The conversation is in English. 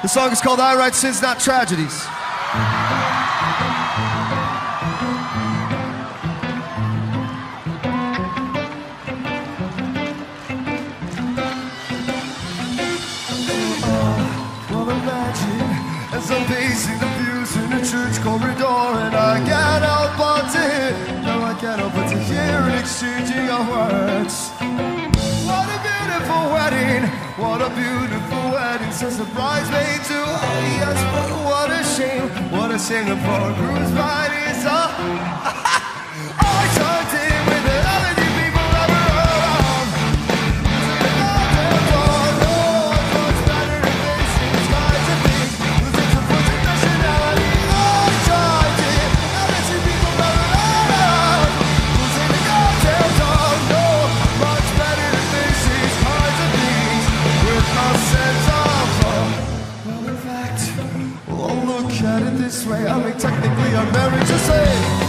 The song is called I Write Sins, Not Tragedies. Well, imagine as I'm pacing the pews in a church corridor, and I can't help but to hear, no, I can't help but to hear an exchanging of words. What a beautiful wedding, what a beautiful wedding, says the bridesmaid to, oh yes, but what a shame the poor groom's bride is up. I turned in with the other people ever heard of. What's better than these kinds of things? Losing the force of nationality. I tried it, other people ever heard of. Losing the goddamn dog, no, much better than these kinds of things. With no sense of well, in fact, well, look at it this way. I mean, technically, I'm married to say.